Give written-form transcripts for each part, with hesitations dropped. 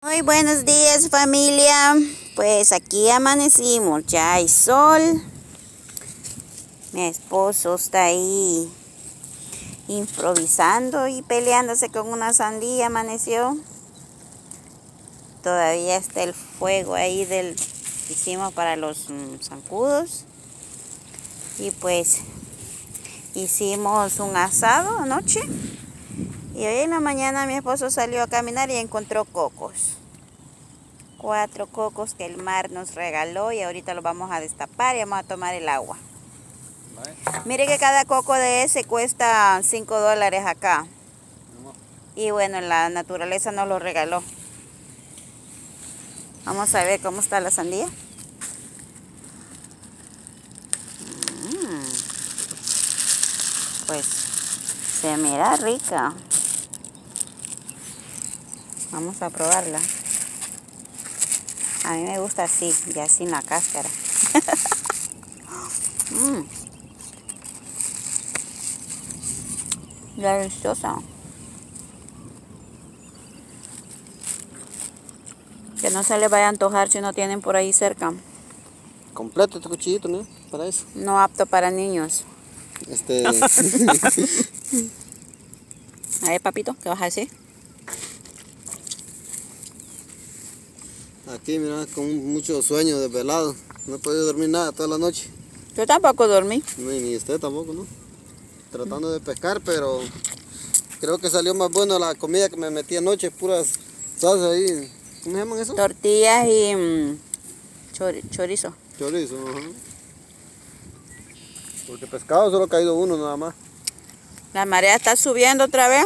Muy buenos días, familia. Pues aquí amanecimos, ya hay sol. Mi esposo está ahí improvisando y peleándose con una sandía, amaneció. Todavía está el fuego ahí del que hicimos para los zancudos. Y pues hicimos un asado anoche. Y hoy en la mañana mi esposo salió a caminar y encontró cocos. 4 cocos que el mar nos regaló y ahorita los vamos a destapar y vamos a tomar el agua. Mire que cada coco de ese cuesta $5 acá. Y bueno, la naturaleza nos lo regaló. Vamos a ver cómo está la sandía. Pues se mira rica. Vamos a probarla. A mí me gusta así, ya sin la cáscara. Deliciosa. Que no se les vaya a antojar si no tienen por ahí cerca. Completo este cuchillito, ¿no? Para eso. No apto para niños. A ver, papito, ¿qué vas a decir? Aquí, mira, con mucho sueño desvelado. No he podido dormir nada toda la noche. Yo tampoco dormí. No, y ni usted tampoco, ¿no? Tratando de pescar, pero creo que salió más bueno la comida que me metí anoche. Puras salsas ahí. ¿Cómo se llaman eso? Tortillas y chorizo. Chorizo, ajá. Porque pescado solo ha caído uno nada más. La marea está subiendo otra vez.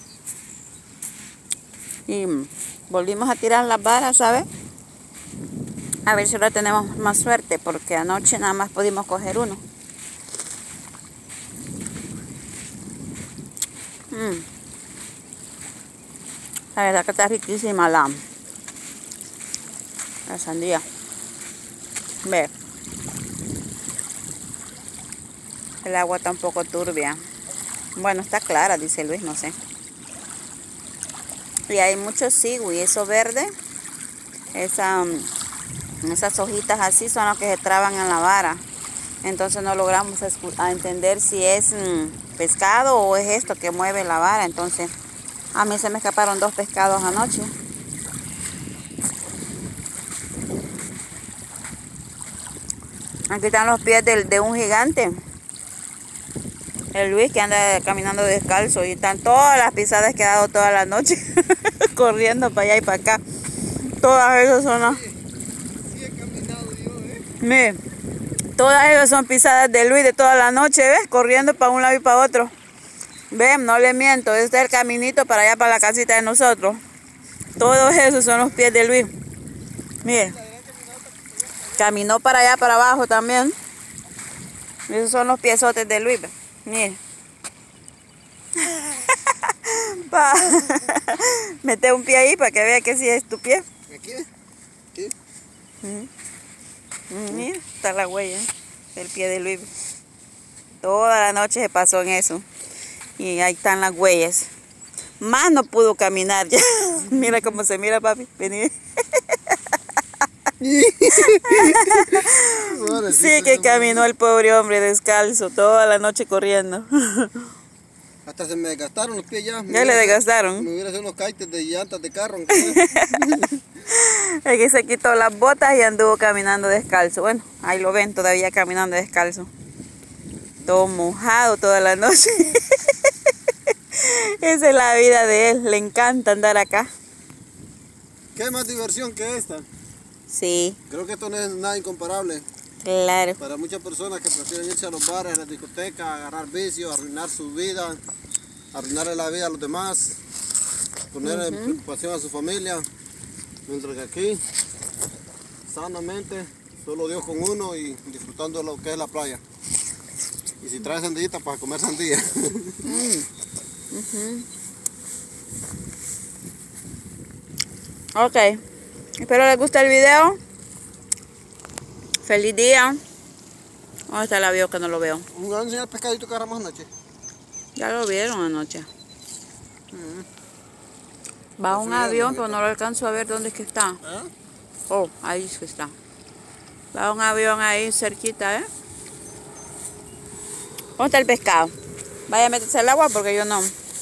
Y volvimos a tirar las varas, ¿sabes? A ver si ahora tenemos más suerte, porque anoche nada más pudimos coger uno. La verdad que está riquísima la sandía. Ve. El agua está un poco turbia. Bueno, está clara, dice Luis, no sé. Y hay mucho cigüey, eso verde. Esas hojitas así son las que se traban en la vara. Entonces no logramos entender si es pescado o es esto que mueve la vara. Entonces a mí se me escaparon 2 pescados anoche. Aquí están los pies de un gigante. El Luis, que anda caminando descalzo, y están todas las pisadas que ha dado toda la noche corriendo para allá y para acá. Todas esas son las... Sí he caminado yo, Mire, todas esas son pisadas de Luis de toda la noche, ¿ves? Corriendo para un lado y para otro. Ven, no le miento, este es el caminito para allá, para la casita de nosotros. Todos esos son los pies de Luis. Mire, caminó para allá, para abajo también. Esos son los piezotes de Luis. Mire. Mete un pie ahí para que vea que sí es tu pie. ¿Aquí? ¿Aquí? Mira, está la huella del pie de Luis. Toda la noche se pasó en eso. Y ahí están las huellas. Más no pudo caminar ya. Mira cómo se mira, papi. Vení. Sí que caminó el pobre hombre descalzo toda la noche corriendo. Hasta se me desgastaron los pies ya. Ya le desgastaron. Me hubiera hecho unos caites de llantas de carro. Aquí se quitó las botas y anduvo caminando descalzo. Bueno, ahí lo ven todavía caminando descalzo. Todo mojado toda la noche. Esa es la vida de él. Le encanta andar acá. ¿Qué más diversión que esta? Sí. Creo que esto no es nada incomparable. Claro. Para muchas personas que prefieren irse a los bares, a las discotecas, agarrar vicios, arruinar su vida, arruinarle la vida a los demás, poner en preocupación a su familia, mientras que aquí, sanamente, solo Dios con uno y disfrutando de lo que es la playa. Y si trae sandillita, para comer sandía. Ok. Espero les guste el video. Feliz día. ¿Dónde está el avión que no lo veo? ¿Me van a enseñar el pescadito que agarramos anoche? Ya lo vieron anoche. Va un avión, pero no lo alcanzo a ver dónde es que está. ¿Eh? Oh, ahí es que está. Va un avión ahí cerquita, ¿eh? ¿Dónde está el pescado? Vaya a meterse al agua porque yo no.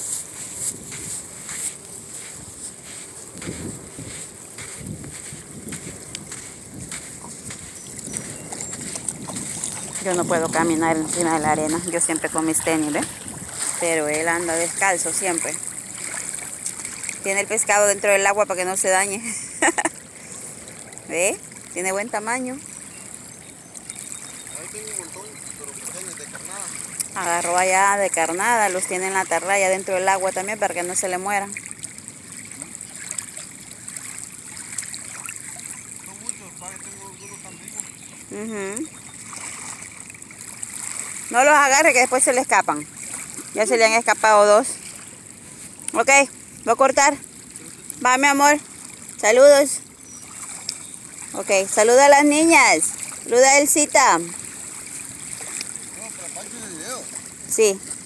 Yo no puedo caminar encima de la arena. Yo siempre con mis tenis, ¿ves? Pero él anda descalzo siempre. Tiene el pescado dentro del agua para que no se dañe. ¿Ve? Tiene buen tamaño. Ahí tengo un montón, pero pequeños de carnada. Agarró allá de carnada, los tiene en la atarraya dentro del agua también para que no se le mueran. Son muchos, para que tengo algunos tan vivos. No los agarre que después se le escapan. Ya se le han escapado 2. Ok, voy a cortar. Va, mi amor. Saludos. Ok, saluda a las niñas. Saluda a Elcita. No, pero aparte del video. Sí.